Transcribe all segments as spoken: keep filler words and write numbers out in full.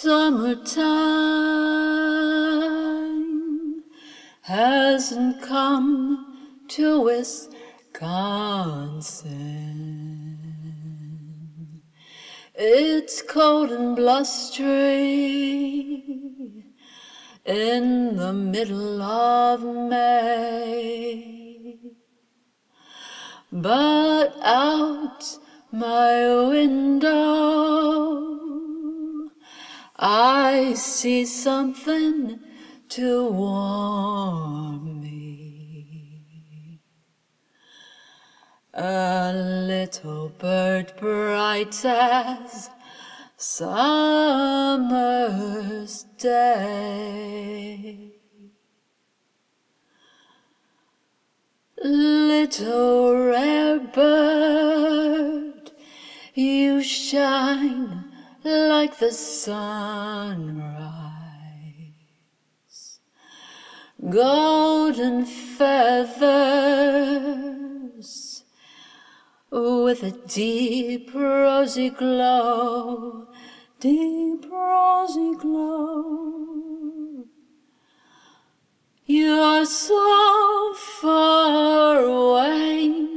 Summertime hasn't come to Wisconsin. It's cold and blustery in the middle of May, but out my window I see something to warm me. A little bird bright as summer's day. Little rare bird, you shine like the sunrise. Golden feathers with a deep rosy glow, deep rosy glow. You're so far away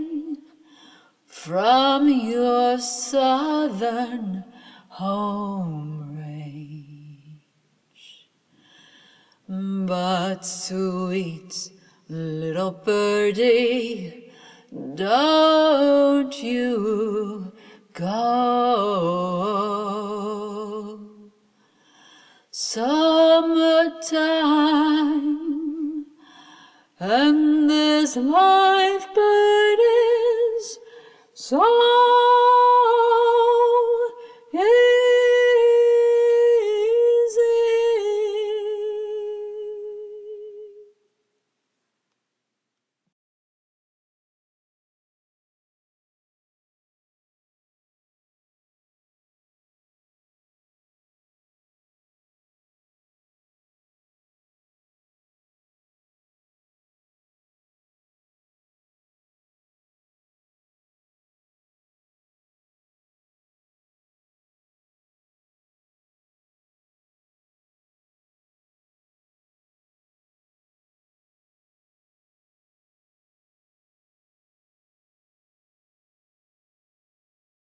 from your southern home range, but sweet little birdie, don't you go. Summertime, and this life bird is so